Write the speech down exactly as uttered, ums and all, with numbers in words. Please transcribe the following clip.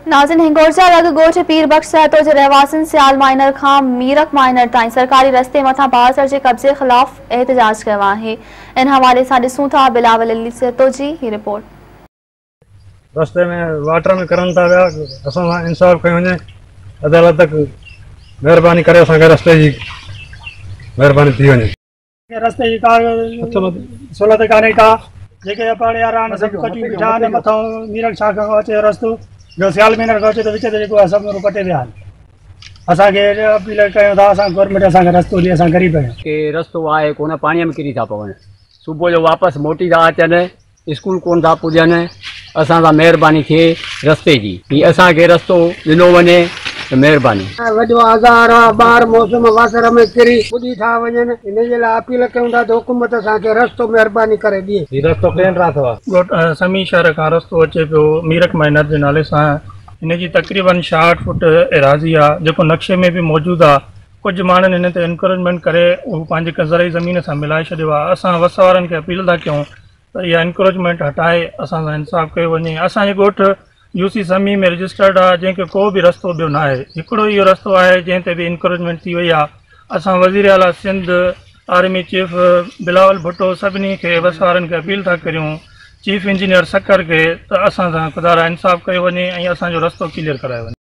नाज़िन हिंगोरजा लॻ ॻोठ पीर बख्श सहतो जे रहवासियुनि सियाल माइनर खां मीरक माइनर ताईं सरकारी रस्ते मथां बाज़ार जे कब्ज़े ख़िलाफ़ एहतजाज कयो आहे। इन हवाले सां ॾिसूं था बिलावल अली सहतो जी ही रिपोर्ट। रस्ते में वाटर में करनि था विया, असां सां इंसाफ़ कयो वञे, अदालत तक महिरबानी करे असांखे रस्ते जी महिरबानी थी वञे। रस्ते जी का सहूलियत कान्हे का, जेके अपाड़े वारा आहिनि सभु कटियूं बीठा आहिनि, मथां मीरक शाह खां अचे रस्तो, ॿियो सियाल मीनर खां अचे त विच ते जेको आहे सभु पटे विया आहिनि। असांखे अपील कयूं था, असां गवर्नमेंट असांखे रस्तो ॾिए, असां ग़रीब आहियूं। के रस्तो आहे कोन, पाणीअ में किरी था पवनि, सुबुह जो वापसि मोटी था अचनि, स्कूल कोन था पुॼनि। असां सां महिरबानी थिए रस्ते जी, की असांखे रस्तो ॾिनो वञे त महिरबानी। वॾो आज़ार आहे, ॿार मौसम वासर में किरी पुॼी था वञनि, इन जे लाइ अपील कयूं था त हुकूमत असांखे रस्तो महिरबानी करे ॾिए। ही रस्तो प्लेन रात अथव, समी शहर खां रस्तो अचे पियो मीरक माइनर जे नाले सां। हिन जी तक़रीबन छाहठि फुट एराज़ी आहे, जेको नक्शे में बि मौजूदु आहे। कुझु माण्हुनि हिन ते इंकरेजमेंट करे उहो पंहिंजे ज़रई ज़मीन सां मिलाए छॾियो आहे। असां वस वारनि खे अपील था कयूं त इहा इंकरेजमेंट हटाए असां सां इंसाफ़ कयो वञे। असांजे ॻोठ यू सी समी में रजिस्टर्ड आहे, जंहिंखे को बि रस्तो ॿियो न आहे। हिकिड़ो इहो रस्तो आहे जंहिं ते बि इंकरेजमेंट थी वई आहे। असां वज़ीर आला सिंध, आर्मी चीफ बिलावल भुट्टो, सभिनी खे वस वारनि खे अपील था करियूं, चीफ इंजीनियर सकर खे, त असां सां ख़ुदा इंसाफ़ कयो वञे ऐं असांजो रस्तो क्लियर करायो वञे।